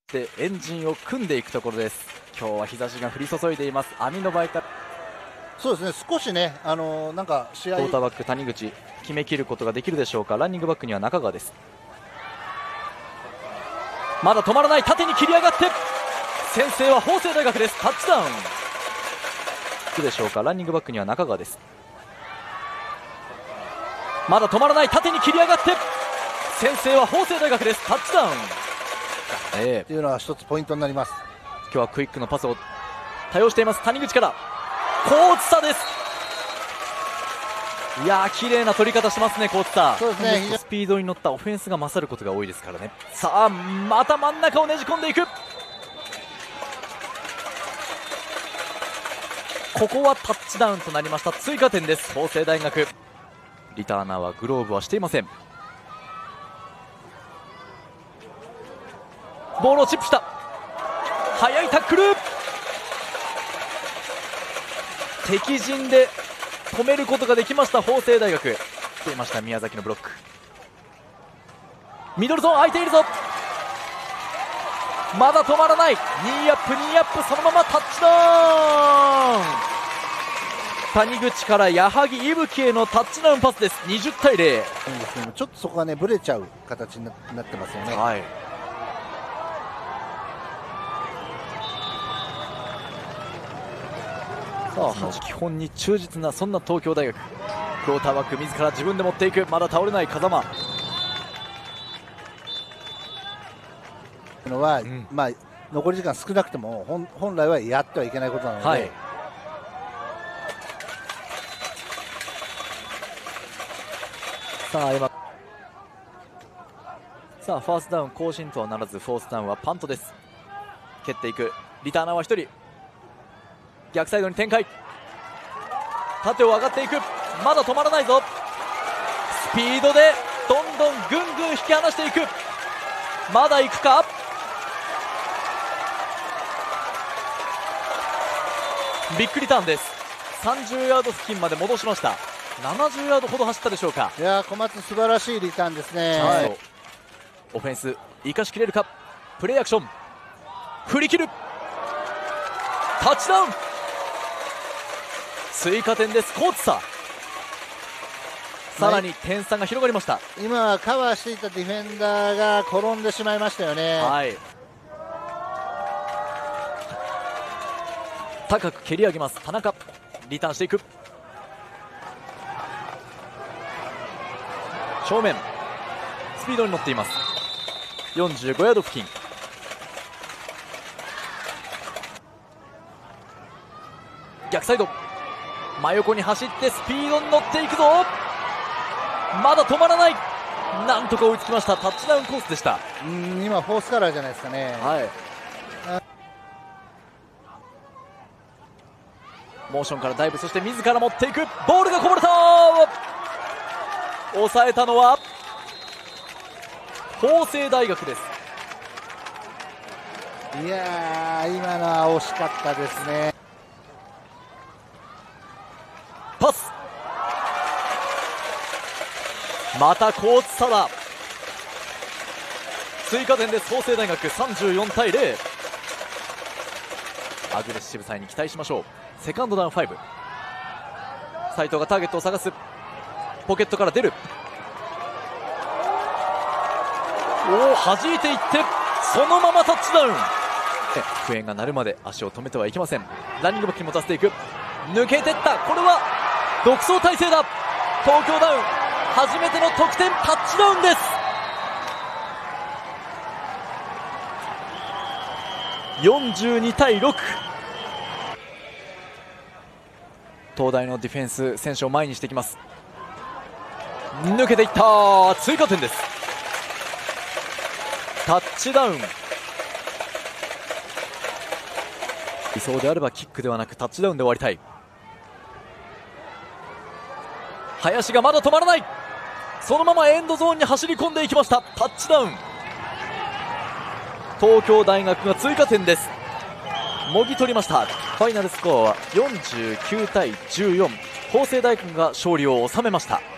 でエンジンを組んでいくところです。今日は日差しが降り注いでいます。網の場からそうですね、少しね、なんか試合クォーターバック谷口決めきることができるでしょうか。ランニングバックには中川です。まだ止まらない、縦に切り上がって先制は法政大学です。タッチダウンいくでしょうか。ランニングバックには中川です。まだ止まらない、縦に切り上がって先制は法政大学です。タッチダウン、 っていうのは一つポイントになります。 今日はクイックのパスを多用しています。谷口から高津佐です。いやー綺麗な取り方しますね。高津佐、 そうですね、 スピードに乗ったオフェンスが勝ることが多いですからね。さあまた真ん中をねじ込んでいく。ここはタッチダウンとなりました。追加点です。法政大学。リターナーはグローブはしていません。ボールをチップした。速いタックル、敵陣で止めることができました法政大学。出ました宮崎のブロック。ミドルゾーン空いているぞ。まだ止まらない。ニーアップニーアップ、そのままタッチダウン。谷口から矢作伊吹へのタッチダウンパスです。20対0。 ちょっとそこがねブレちゃう形になってますよね。 はい、さあ基本に忠実なそんな東京大学。クォーターバック自ら自分で持っていく。まだ倒れない風間のは、まあ残り時間少なくても本来はやってはいけないことなので、 はい、さあ今ファーストダウン更新とはならず、フォースダウンはパントです。蹴っていく。リターナーは1人逆サイドに展開、縦を上がっていく。まだ止まらないぞ。スピードでどんどんぐんぐん引き離していく。まだ行くか。ビッグリターンです。30ヤード付近まで戻しました。70ヤードほど走ったでしょうか。 いや小松素晴らしいリターンですね。 はい、オフェンス生かしきれるか。プレーアクション振り切る。タッチダウン、追加点です。コーツささらに点差が広がりました。 今カバーしていたディフェンダーが転んでしまいましたよね。 はい、高く蹴り上げます。田中リターンしていく。正面スピードに乗っています。45ヤード付近。逆サイド真横に走ってスピードに乗っていくぞ。まだ止まらない。なんとか追いつきました。タッチダウンコースでした。 今フォースカラーじゃないですかね。 はい、モーションからダイブ、そして自ら持っていく。ボールがこぼれた。抑えたのは法政大学です。 いやー今のは惜しかったですね。 パス、またコーツサダ追加点です。法政大学34対0。アグレッシブサイに期待しましょう。セカンドダウン5。斉藤がターゲットを探す。ポケットから出る。弾いていってそのままタッチダウン。笛が鳴るまで足を止めてはいけません。ランニングバックに持たせていく。抜けてった。これは独走体制だ。東京ダウン初めての得点、タッチダウンです。42対6。東大のディフェンス選手を前にしてきます。抜けていった。追加点です。タッチダウン。理想であればキックではなくタッチダウンで終わりたい。林がまだ止まらない。そのままエンドゾーンに走り込んでいきました。タッチダウン。東京大学が追加点です。もぎ取りました。ファイナルスコアは49対14。法政大学が勝利を収めました。